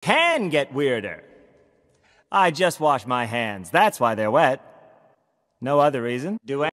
can get weirder. I just washed my hands. That's why they're wet. No other reason. Do